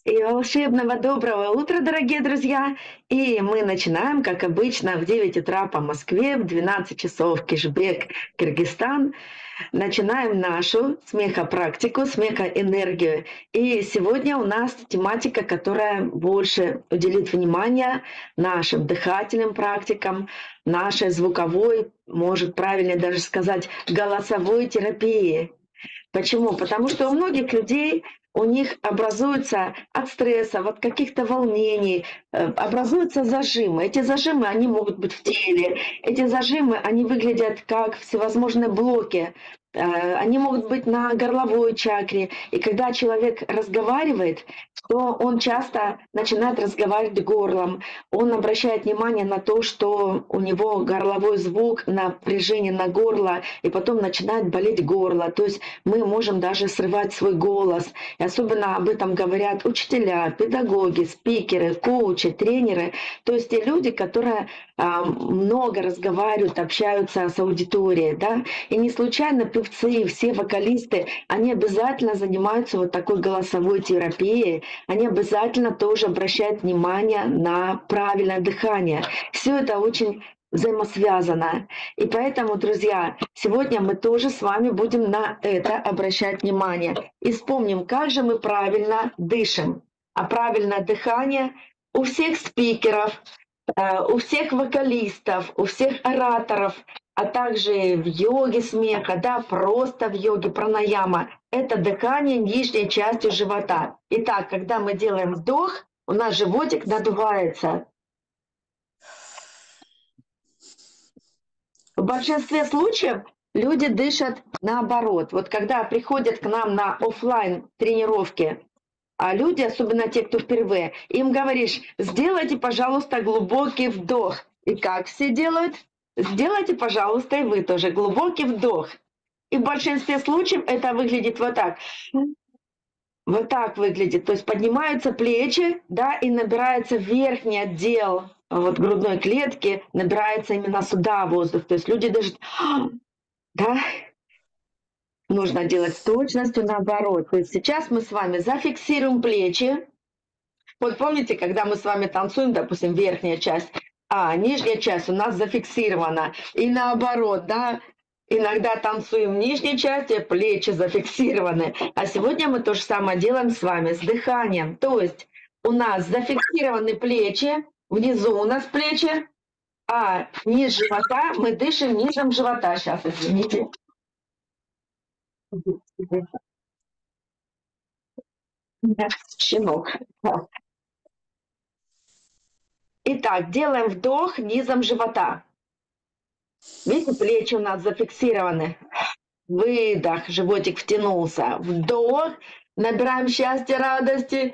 И волшебного доброго утра, дорогие друзья! И мы начинаем, как обычно, в 9 утра по Москве, в 12 часов Кишбек, Кыргызстан. Начинаем нашу смехопрактику, смехоэнергию. И сегодня у нас тематика, которая больше уделит внимание нашим дыхательным практикам, нашей звуковой, может правильно даже сказать, голосовой терапии. Почему? Потому что у многих людей у них образуются от стресса, от каких-то волнений, образуются зажимы. Эти зажимы, они могут быть в теле. Эти зажимы, они выглядят как всевозможные блоки. Они могут быть на горловой чакре. И когда человек разговаривает, то он часто начинает разговаривать горлом. Он обращает внимание на то, что у него горловой звук, напряжение на горло, и потом начинает болеть горло. То есть мы можем даже срывать свой голос. И особенно об этом говорят учителя, педагоги, спикеры, коучи, тренеры. То есть те люди, которые много разговаривают, общаются с аудиторией. Да? И не случайно певцы, все вокалисты, они обязательно занимаются вот такой голосовой терапией. Они обязательно тоже обращают внимание на правильное дыхание. Все это очень взаимосвязано. И поэтому, друзья, сегодня мы тоже с вами будем на это обращать внимание. И вспомним, как же мы правильно дышим. А правильное дыхание у всех спикеров, у всех вокалистов, у всех ораторов, а также в йоге смеха, да, просто в йоге пранаяма. Это дыхание нижней частью живота. Итак, когда мы делаем вдох, у нас животик надувается. В большинстве случаев люди дышат наоборот. Вот когда приходят к нам на офлайн тренировки, а люди, особенно те, кто впервые, им говоришь: сделайте, пожалуйста, глубокий вдох. И как все делают? Сделайте, пожалуйста, и вы тоже глубокий вдох. И в большинстве случаев это выглядит вот так. Вот так выглядит. То есть поднимаются плечи, да, и набирается верхний отдел вот грудной клетки, набирается именно сюда воздух. То есть люди даже, да, нужно делать с точностью наоборот. То есть сейчас мы с вами зафиксируем плечи. Вот помните, когда мы с вами танцуем, допустим, верхняя часть, а нижняя часть у нас зафиксирована. И наоборот, да, иногда танцуем в нижней части, плечи зафиксированы. А сегодня мы то же самое делаем с вами с дыханием. То есть у нас зафиксированы плечи, внизу у нас плечи, а низ живота мы дышим низом живота. Сейчас, извините. Щенок. Итак, делаем вдох низом живота. Видите, плечи у нас зафиксированы. Выдох, животик втянулся. Вдох, набираем счастья, радости.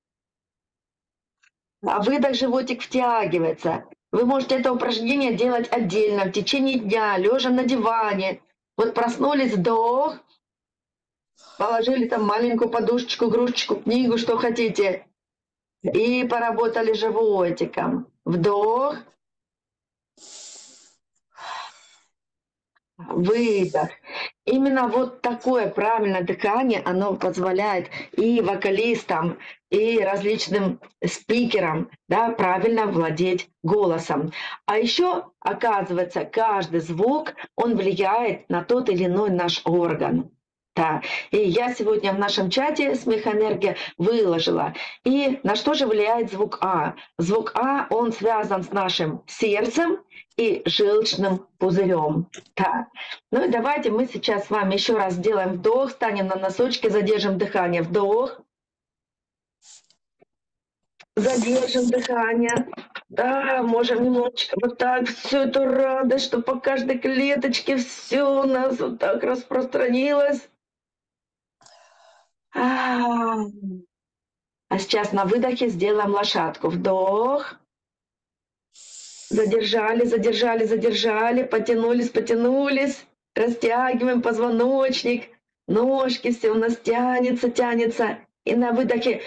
А выдох, животик втягивается. Вы можете это упражнение делать отдельно, в течение дня, лежа на диване. Вот проснулись, вдох, положили там маленькую подушечку, игрушечку, книгу, что хотите. И поработали животиком. Вдох, выдох. Именно вот такое правильное дыхание, оно позволяет и вокалистам, и различным спикерам, да, правильно владеть голосом. А еще, оказывается, каждый звук, он влияет на тот или иной наш орган. Да. И я сегодня в нашем чате «Смехоэнергия» выложила. И на что же влияет звук А? Звук А, он связан с нашим сердцем и желчным пузырем. Да. Ну и давайте мы сейчас с вами еще раз сделаем вдох, станем на носочки, задержим дыхание. Вдох. Задержим дыхание. Да, можем немножечко вот так всю эту радость, что по каждой клеточке все у нас вот так распространилось. А сейчас на выдохе сделаем лошадку. Вдох. Задержали, задержали, задержали. Потянулись, потянулись. Растягиваем позвоночник. Ножки, все у нас тянется, тянется. И на выдохе.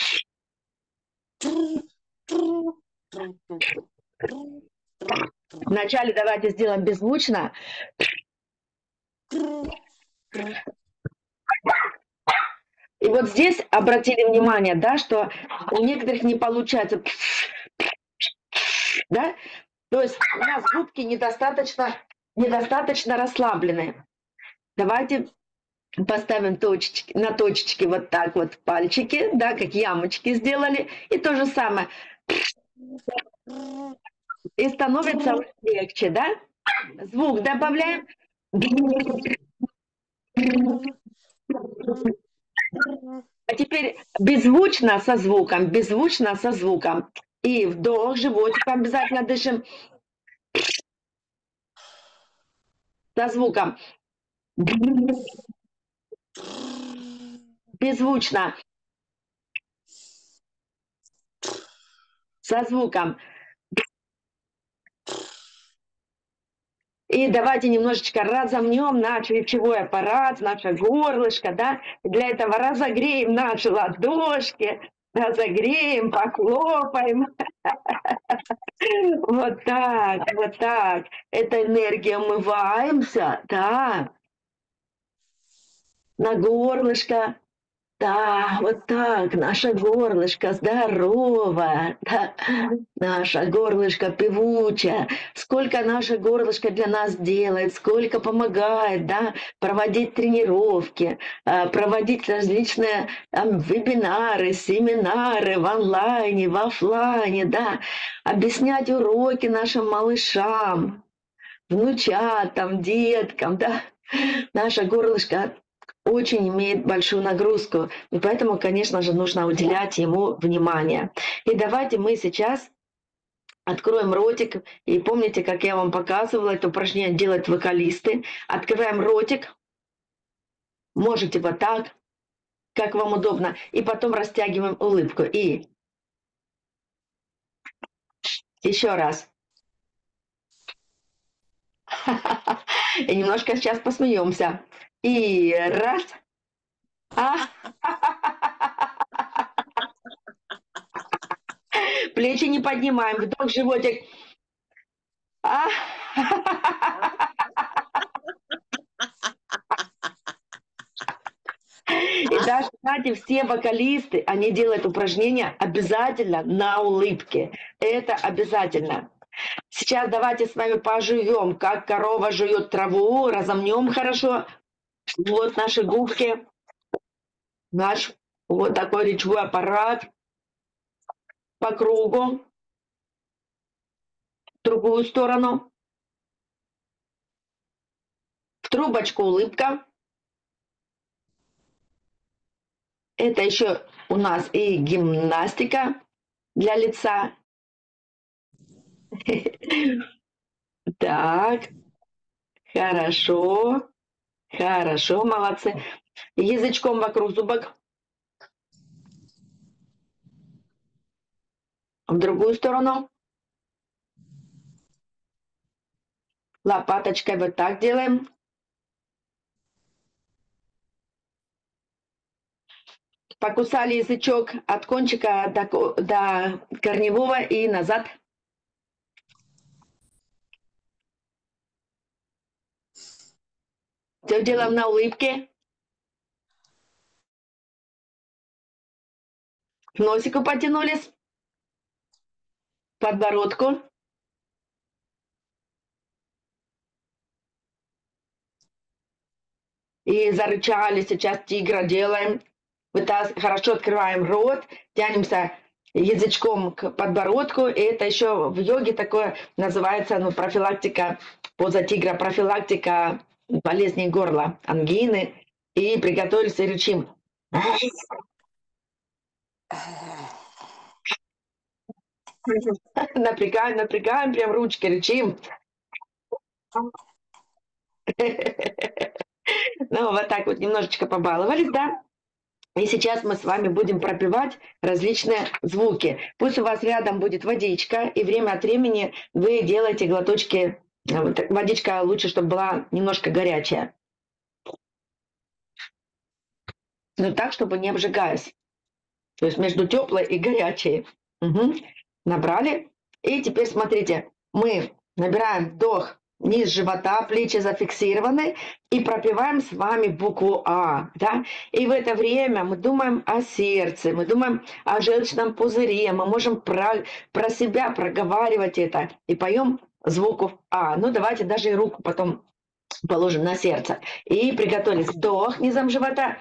Вначале давайте сделаем беззвучно. И вот здесь обратили внимание, да, что у некоторых не получается, да, то есть у нас губки недостаточно расслаблены. Давайте поставим точечки, на точечки вот так вот пальчики, да, как ямочки сделали, и то же самое. И становится легче, да? Звук добавляем. А теперь беззвучно со звуком, беззвучно со звуком. И вдох, животиком обязательно дышим. Со звуком. Беззвучно. Со звуком. И давайте немножечко разомнем наш речевой аппарат, наше горлышко, да. Для этого разогреем наши ладошки, разогреем, похлопаем. Вот так, вот так. Эта энергия умываемся, да. На горлышко. Да, вот так, наше горлышко здоровое, да, наше горлышко певучее, сколько наше горлышко для нас делает, сколько помогает, да, проводить тренировки, проводить различные вебинары, семинары в онлайне, в офлайне, да, объяснять уроки нашим малышам, внучатам, деткам, да, наше горлышко очень имеет большую нагрузку, и поэтому, конечно же, нужно уделять ему внимание. И давайте мы сейчас откроем ротик, и помните, как я вам показывала, это упражнение делают вокалисты. Открываем ротик, можете вот так, как вам удобно, и потом растягиваем улыбку. И еще раз. И немножко сейчас посмеемся. И раз. Плечи не поднимаем, вдох, животик. И даже, кстати, все вокалисты, они делают упражнения обязательно на улыбке. Это обязательно. Сейчас давайте с вами пожуем, как корова жует траву, разомнем хорошо. Вот наши губки, наш вот такой речевой аппарат по кругу, в другую сторону. В трубочку улыбка. Это еще у нас и гимнастика для лица. Так, хорошо, хорошо, молодцы. Язычком вокруг зубок. В другую сторону. Лопаточкой вот так делаем. Покусали язычок от кончика до корневого и назад. Все делаем на улыбке. К носику потянулись. Подбородку. И зарычали. Сейчас тигра делаем. Хорошо открываем рот. Тянемся язычком к подбородку. И это еще в йоге такое называется, ну, профилактика, поза тигра, профилактика болезней горла, ангины. И приготовились и рычим. Напрягаем, напрягаем, прям ручки рычим. Ну, вот так вот немножечко побаловались, да? И сейчас мы с вами будем пропевать различные звуки. Пусть у вас рядом будет водичка, и время от времени вы делаете глоточки. Водичка лучше, чтобы была немножко горячая. Но так, чтобы не обжигаясь. То есть между теплой и горячей. Угу. Набрали. И теперь смотрите, мы набираем вдох, низ живота, плечи зафиксированы, и пропеваем с вами букву А. Да? И в это время мы думаем о сердце, мы думаем о желчном пузыре, мы можем про себя проговаривать это и поем звуку А. Ну давайте даже и руку потом положим на сердце. И приготовились. Вдох низом живота.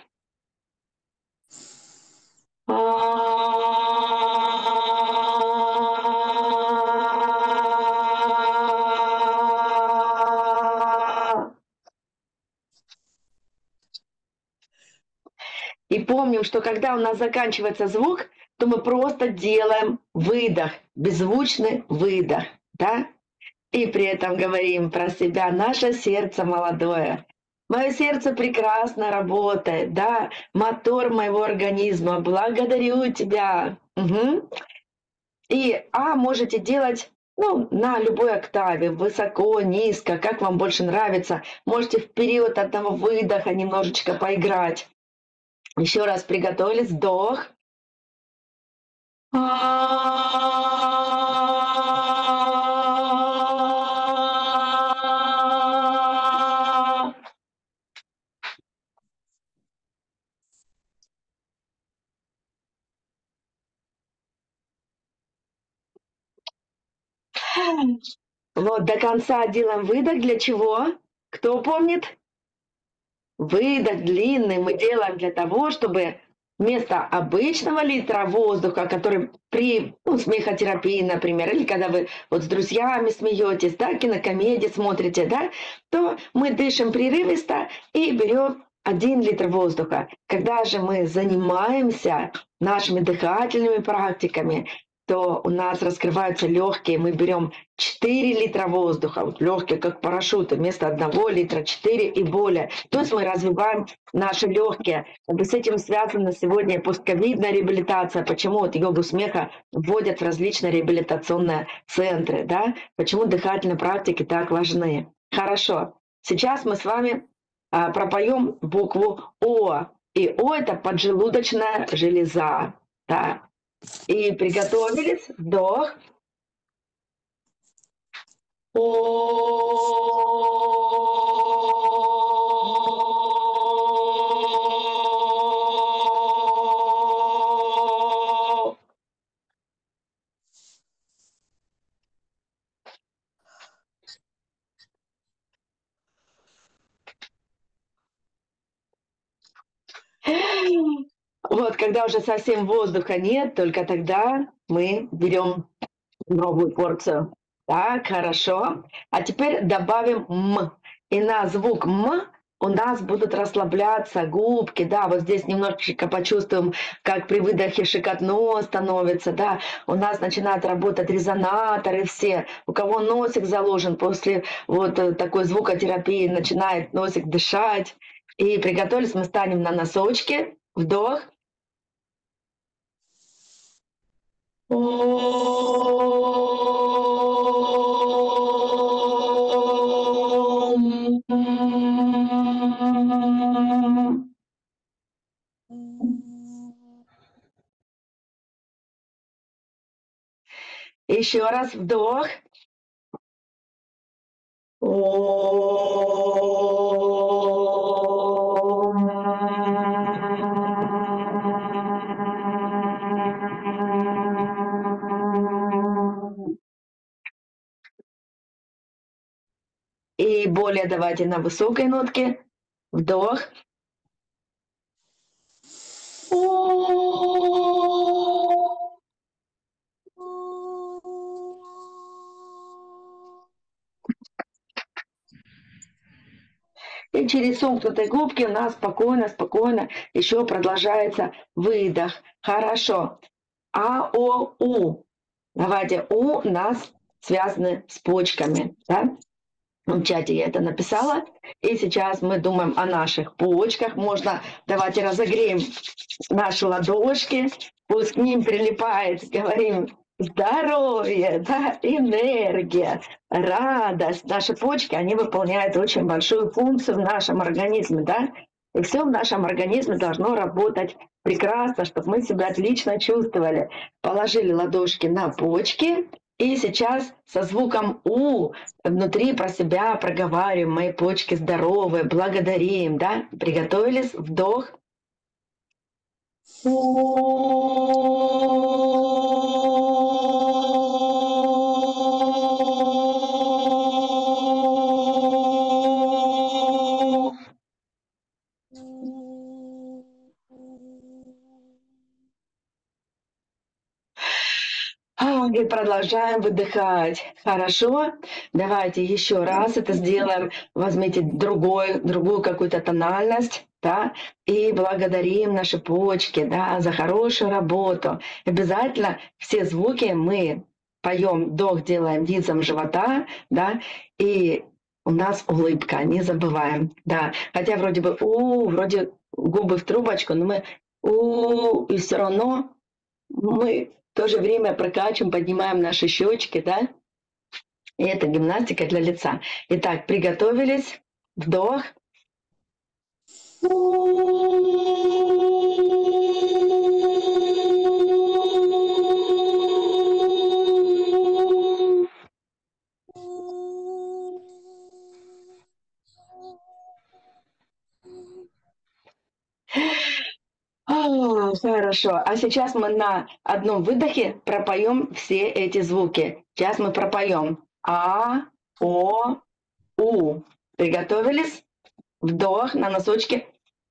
И помним, что когда у нас заканчивается звук, то мы просто делаем выдох, беззвучный выдох, да? И при этом говорим про себя: наше сердце молодое, мое сердце прекрасно работает, да, мотор моего организма, благодарю тебя. Угу. И можете делать на любой октаве, высоко, низко, как вам больше нравится. Можете в период одного выдоха немножечко поиграть. Еще раз приготовились, вдох. Вот, до конца делаем выдох. Для чего? Кто помнит? Выдох длинный мы делаем для того, чтобы вместо обычного литра воздуха, который при смехотерапии, например, или когда вы вот с друзьями смеетесь, да, кинокомедии смотрите, да, то мы дышим прерывисто и берем 1 литр воздуха. Когда же мы занимаемся нашими дыхательными практиками, то у нас раскрываются легкие, мы берем 4 литра воздуха, вот легкие как парашюты, вместо 1 литра 4 и более. То есть мы развиваем наши легкие. С этим связана сегодня постковидная реабилитация. Почему вот йогу смеха вводят в различные реабилитационные центры, да? Почему дыхательные практики так важны? Хорошо. Сейчас мы с вами пропоем букву О. И О — это поджелудочная железа. Да. И приготовились. Вдох. Вот, когда уже совсем воздуха нет, только тогда мы берем новую порцию. Так, хорошо. А теперь добавим М. И на звук М у нас будут расслабляться губки, да, вот здесь немножечко почувствуем, как при выдохе щекотно становится, да, у нас начинают работать резонаторы все, у кого носик заложен после вот такой звукотерапии, начинает носик дышать. И приготовились, мы станем на носочки, вдох. Еще раз вдох. И более давайте на высокой нотке. Вдох. И через сомкнутые губки у нас спокойно еще продолжается выдох. Хорошо. А, О, У. Давайте, У у нас связаны с почками. Да? В чате я это написала. И сейчас мы думаем о наших почках. Давайте разогреем наши ладошки. Пусть к ним прилипает, говорим, здоровье, да, энергия, радость. Наши почки, они выполняют очень большую функцию в нашем организме, да. И все в нашем организме должно работать прекрасно, чтобы мы себя отлично чувствовали. Положили ладошки на почки И сейчас со звуком «у» внутри про себя проговариваем: мои почки здоровы, благодарим, да? Приготовились? Вдох. И продолжаем выдыхать. Хорошо? Давайте еще раз это сделаем. Возьмите другую какую-то тональность, да, и благодарим наши почки, да, за хорошую работу. Обязательно все звуки мы поем, вдох делаем низом живота, да, и у нас улыбка, не забываем, да. Хотя вроде бы вроде губы в трубочку, но мы и все равно мы в то же время прокачиваем, поднимаем наши щечки, да? И это гимнастика для лица. Итак, приготовились. Вдох. Хорошо. А сейчас мы на одном выдохе пропоем все эти звуки. Сейчас мы пропоем А, О, У. Приготовились? Вдох на носочки.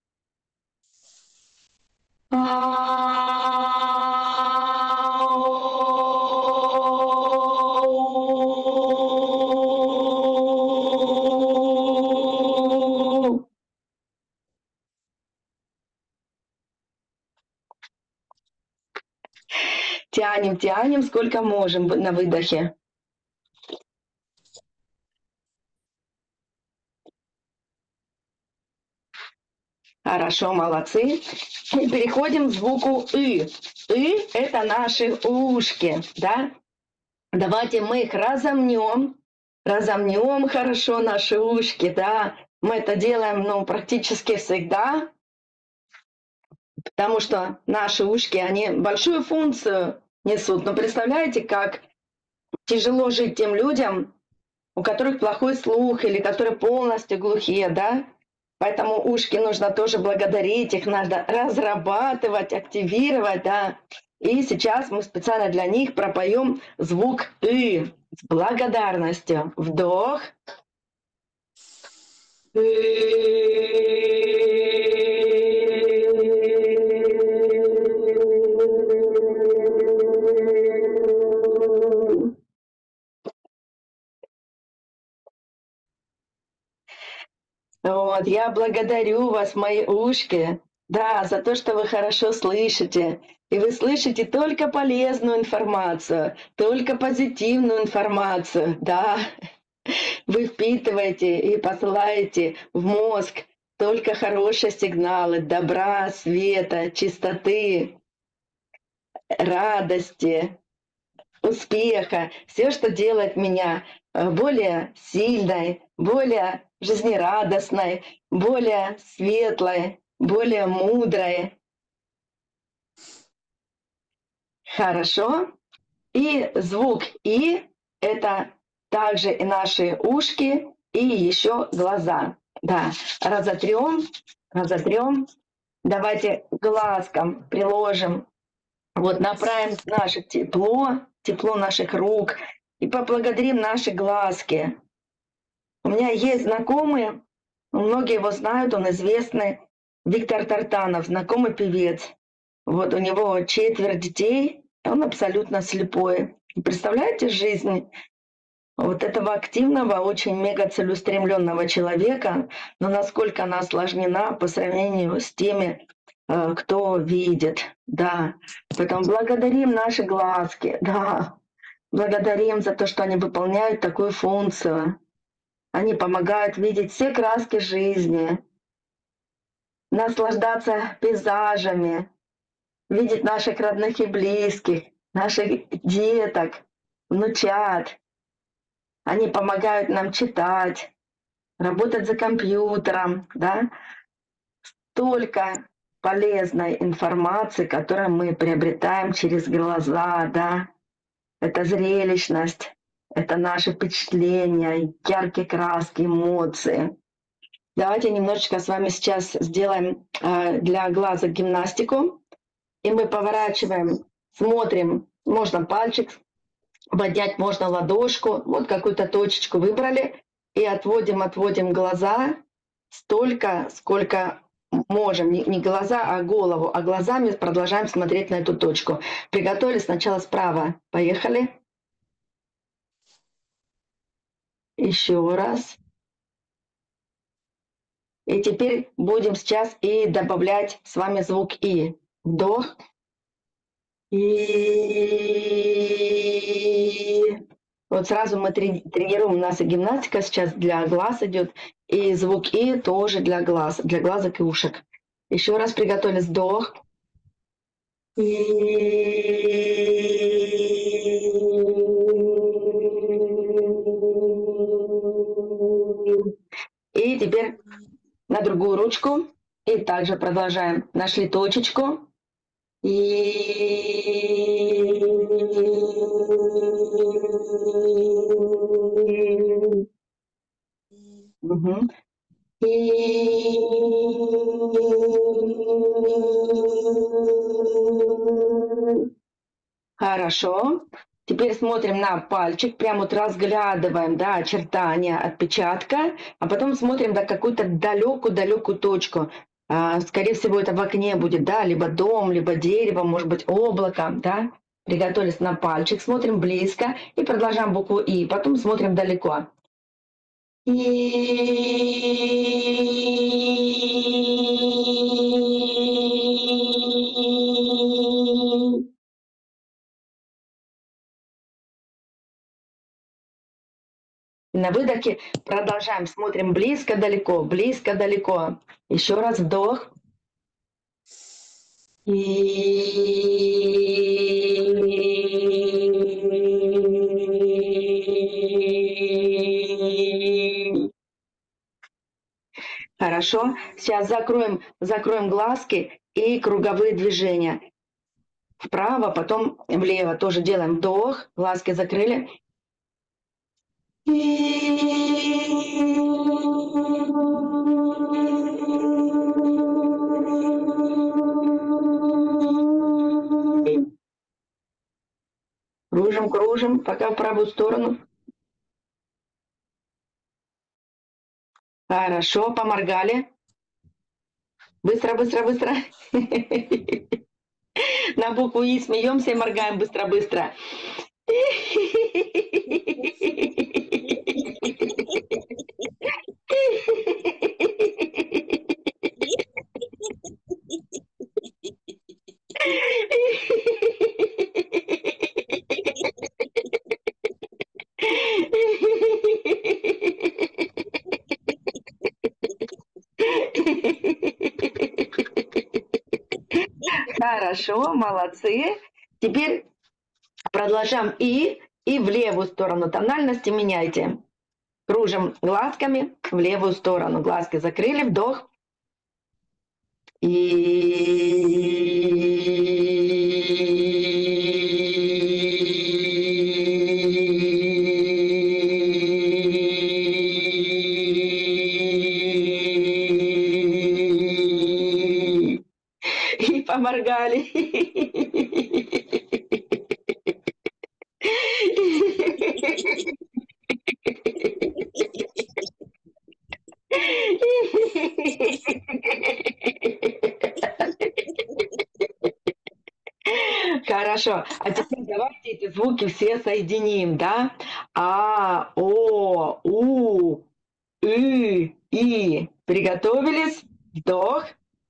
Тянем, тянем, сколько можем на выдохе. Хорошо, молодцы. И переходим к звуку «ы». «ы» — это наши ушки, да? Давайте мы их разомнем хорошо наши ушки, да? Мы это делаем, практически всегда, потому что наши ушки, они большую функцию несут. Но представляете, как тяжело жить тем людям, у которых плохой слух или которые полностью глухие, да? Поэтому ушки нужно тоже благодарить, их надо разрабатывать, активировать, да. И сейчас мы специально для них пропоем звук «ы» с благодарностью. Вдох. Вот, я благодарю вас, мои ушки, да, за то, что вы хорошо слышите. И вы слышите только полезную информацию, только позитивную информацию, да. Вы впитываете и посылаете в мозг только хорошие сигналы добра, света, чистоты, радости, успеха. Все, что делает меня более сильной, более жизнерадостной, более светлой, более мудрой. Хорошо. И звук «и» — это также и наши ушки, и еще глаза. Да, разотрем. Давайте глазком приложим, вот направим наше тепло наших рук и поблагодарим наши глазки. У меня есть знакомый, многие его знают, он известный, Виктор Тартанов, знакомый певец. Вот у него 4 детей, он абсолютно слепой. Представляете жизнь вот этого активного, очень мега целеустремленного человека, но насколько она осложнена по сравнению с теми, кто видит, да. Поэтому благодарим наши глазки, да. Благодарим за то, что они выполняют такую функцию. Они помогают видеть все краски жизни, наслаждаться пейзажами, видеть наших родных и близких, наших деток, внучат. Они помогают нам читать, работать за компьютером, да. Столько полезной информации, которую мы приобретаем через глаза, да. это зрелищность, это наши впечатления, яркие краски, эмоции. Давайте немножечко с вами сейчас сделаем для глаза гимнастику. И мы поворачиваем, смотрим, можно пальчик поднять, можно ладошку, вот какую-то точечку выбрали, и отводим глаза столько, сколько можем. Не глаза, а голову. А глазами продолжаем смотреть на эту точку. Приготовились сначала справа. Поехали. Еще раз. И теперь будем сейчас и добавлять с вами звук «и». Вдох. И вот сразу мы тренируем, у нас и гимнастика сейчас для глаз идет, и звук «и» тоже для глазок и ушек. Еще раз приготовились, вдох. И теперь на другую ручку. И также продолжаем. Нашли точечку. Угу. Хорошо. Теперь смотрим на пальчик, прямо вот разглядываем, да, очертания отпечатка, а потом смотрим на какую-то далекую точку. Скорее всего, это в окне будет, да, либо дом, либо дерево, может быть, облако, да. Приготовились на пальчик, смотрим близко и продолжаем букву «и», потом смотрим далеко. На выдохе продолжаем, смотрим близко-далеко, близко-далеко. Еще раз вдох. Хорошо. Сейчас закроем глазки и круговые движения. Вправо, потом влево. Тоже делаем вдох, глазки закрыли. Кружим, пока в правую сторону. Хорошо, поморгали. Быстро. На букву «и» смеемся и моргаем быстро. Хорошо, молодцы. Теперь продолжаем и в левую сторону тональности меняйте. Кружим глазками в левую сторону. Глазки закрыли, вдох. И поморгали. Хорошо. А теперь давайте эти звуки все соединим, да? А, О, У, И. Приготовились? Вдох.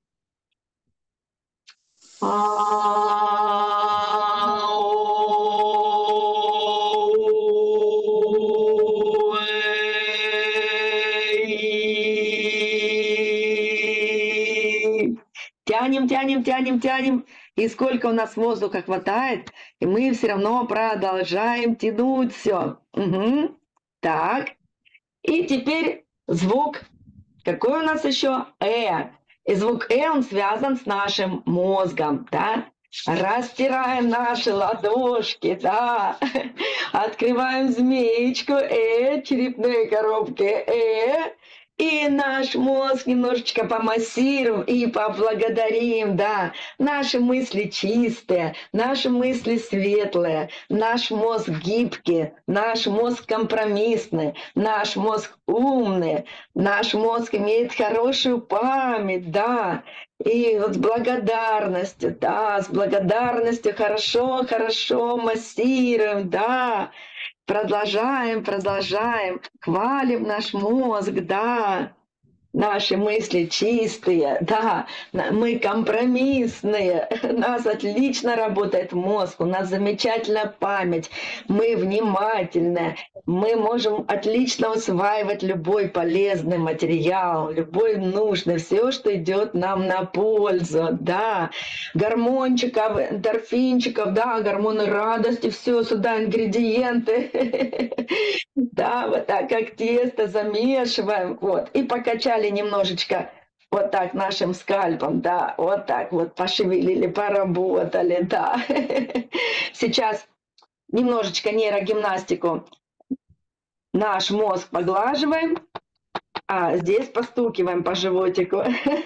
Тянем. И сколько у нас воздуха хватает, и мы все равно продолжаем тянуть все. Угу. Так. И теперь звук. Какой у нас еще? И звук он связан с нашим мозгом, да? Растираем наши ладошки, да. Открываем змеечку, черепные коробки, и наш мозг немножечко помассируем и поблагодарим, да. Наши мысли чистые, наши мысли светлые, наш мозг гибкий, наш мозг компромиссный, наш мозг умный, наш мозг имеет хорошую память, да. И вот с благодарностью, да, с благодарностью хорошо массируем, да. Продолжаем, продолжаем, хвалим наш мозг, да. Наши мысли чистые, да, мы компромиссные, у нас отлично работает мозг, у нас замечательная память, мы внимательные, мы можем отлично усваивать любой полезный материал, любой нужный, все, что идет нам на пользу, да, гормончиков, эндорфинчиков, да, гормоны радости, все сюда ингредиенты, да, вот так как тесто замешиваем, вот, и покачали немножечко вот так нашим скальпом, да, вот так вот пошевелили, поработали, да. Сейчас немножечко нейрогимнастику наш мозг поглаживаем, а здесь постукиваем по животику.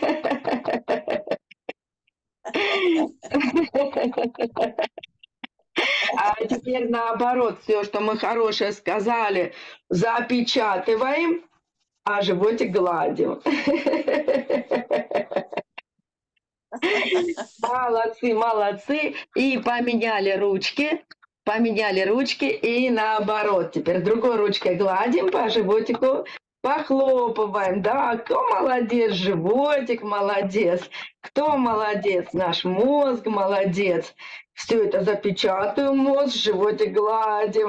А теперь наоборот, все, что мы хорошее сказали, запечатываем, а животик гладим. Молодцы, молодцы. И поменяли ручки и наоборот. Теперь другой ручкой гладим по животику, похлопываем. Да, кто молодец? Животик молодец. Кто молодец? Наш мозг молодец. Все это запечатаем, мозг, животик гладим.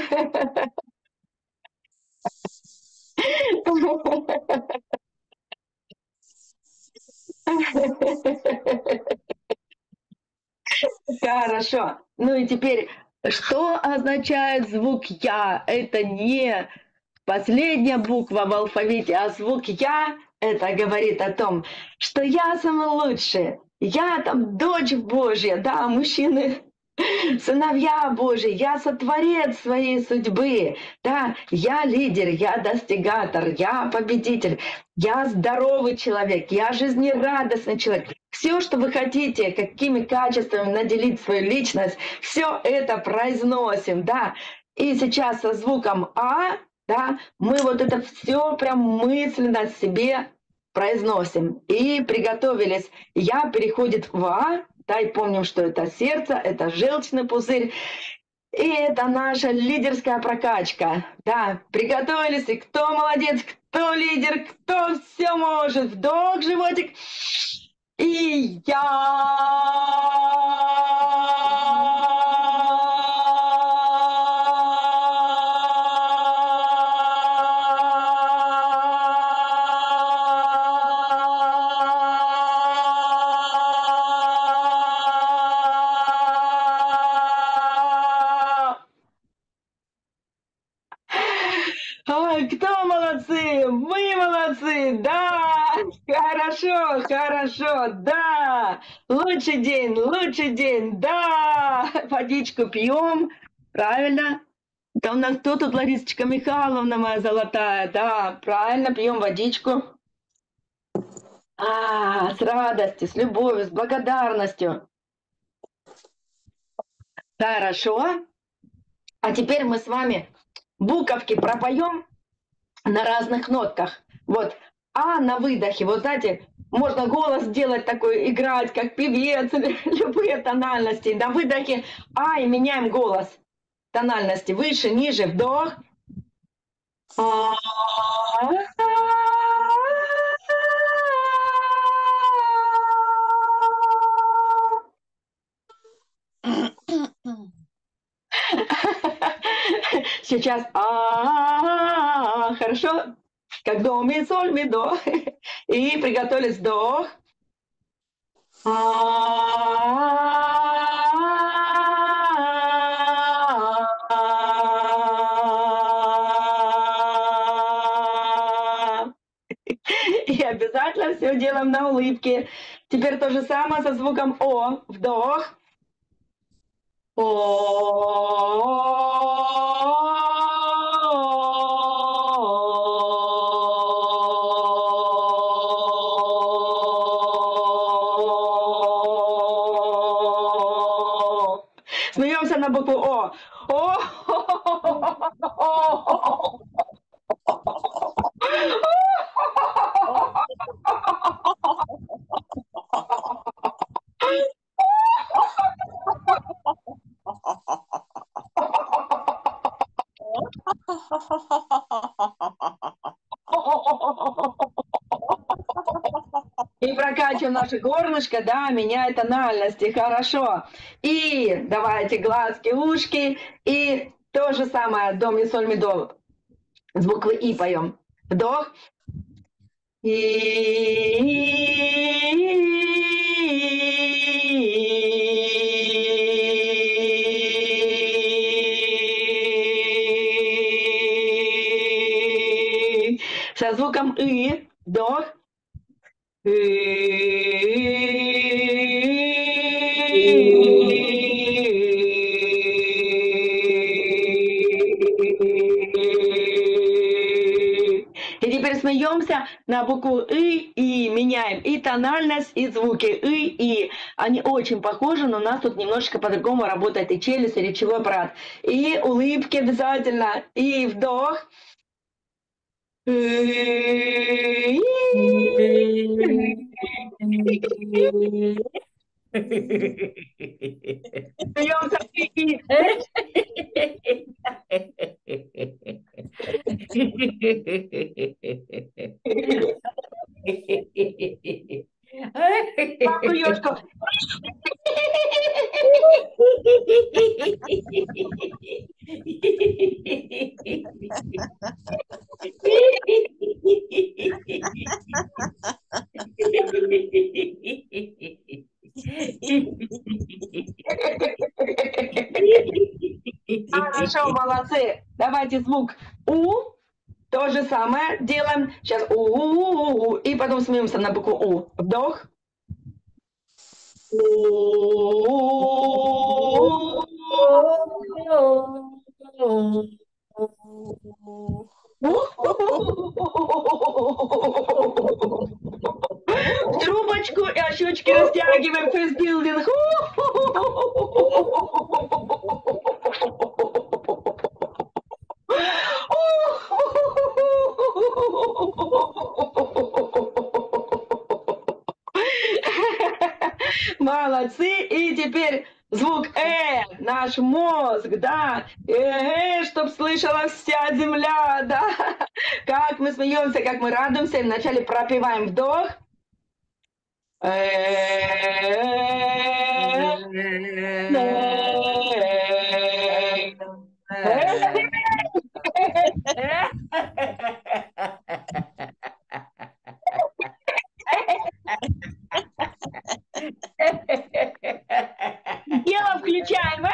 Хорошо. Ну и теперь, что означает звук «я»? Это не последняя буква в алфавите, а звук «я» это говорит о том, что я самый лучший, я там дочь Божья, да, мужчины, сыновья Божьи, я сотворец своей судьбы, да, я лидер, я достигатор, я победитель, я здоровый человек, я жизнерадостный человек. Все, что вы хотите, какими качествами наделить свою личность, все это произносим, да. И сейчас со звуком «а», да, мы вот это все прям мысленно себе произносим. И приготовились. «Я» переходит в «а», да, и помним, что это сердце, это желчный пузырь. И это наша лидерская прокачка. Да, приготовились, и кто молодец, кто лидер, кто все может. Вдох, животик. И Ой, кто молодцы? Мы молодцы, да! Хорошо, хорошо, да! Лучший день, да! Водичку пьем, правильно? Да у нас кто тут, Ларисочка Михайловна моя золотая, да, правильно, пьем водичку. С радостью, с любовью, с благодарностью. Хорошо. А теперь мы с вами буковки пропоем на разных нотках. Вот «а» на выдохе. Вот знаете, можно голос делать такой, играть, как певец, любые тональности. На выдохе «а» и меняем голос. Тональности выше, ниже, вдох. Сейчас хорошо, как до, ми, соль, ми, до. И приготовились, вдох. И обязательно все делаем на улыбке. Теперь то же самое со звуком О. Вдох. Смеемся на букву О. О. И прокачиваем наше горлышко, да, меняя тональности, хорошо. И давайте глазки, ушки, и то же самое, до, ми, соль, ми, до. С буквы И поем. Вдох. Со звуком И. Вдох. И теперь смеемся на букву и меняем и тональность, и звуки и. Они очень похожи, но у нас тут немножечко по-другому работает и челюсть, и речевой аппарат. И улыбки обязательно, и вдох. Смеемся и. Папу ёшку. Хорошо, молодцы. Давайте звук У. То же самое делаем. Сейчас У. И потом смеемся на букву У. Вдох. В трубочку и щечки растягиваем. Фейсбилдинг. Молодцы. И теперь звук наш мозг, да, чтоб слышала вся земля, да, как мы смеемся, как мы радуемся, и вначале пропеваем вдох. Дело включаем.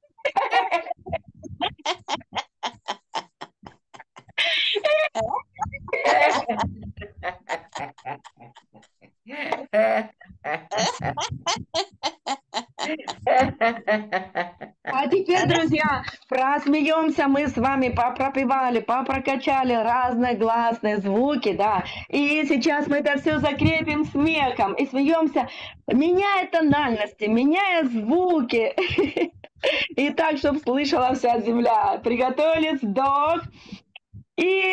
А теперь, друзья, просмеемся мы с вами, попропевали, попрокачали разные гласные звуки, да. И сейчас мы это все закрепим смехом и смеемся, меняя тональности, меняя звуки. И так, чтобы слышала вся земля. Приготовились, вдох. И...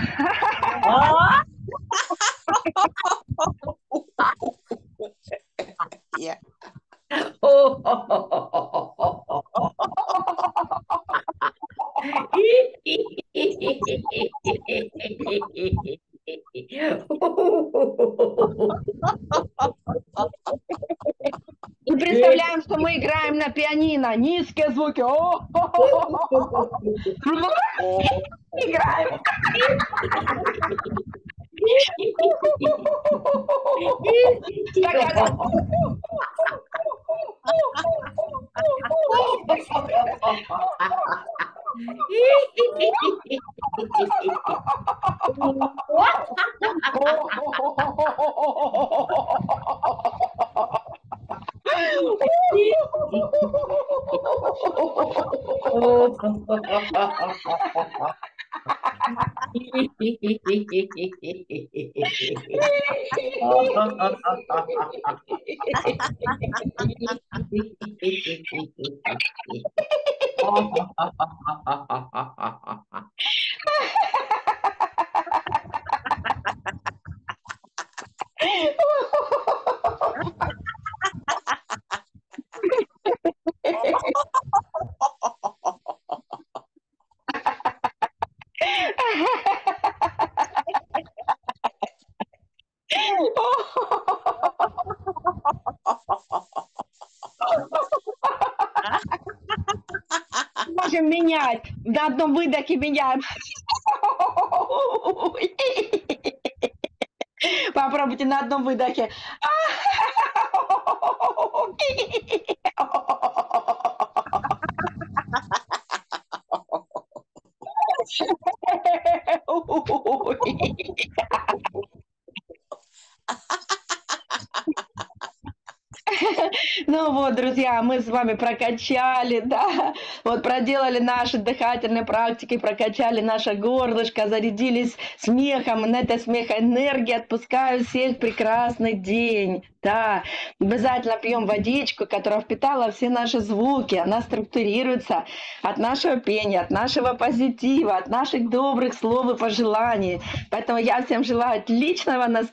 И представляем, что мы играем на пианино. Низкие звуки. Играем. Можем менять. На одном выдохе меняем. Попробуйте на одном выдохе. Ну вот, друзья, мы с вами прокачали, да, вот проделали наши дыхательные практики, прокачали наше горлышко, зарядились смехом, и на этой смехоэнергии отпускаю всех прекрасный день. Да, обязательно пьем водичку, которая впитала все наши звуки, она структурируется от нашего пения, от нашего позитива, от наших добрых слов и пожеланий. Поэтому я всем желаю отличного настроения.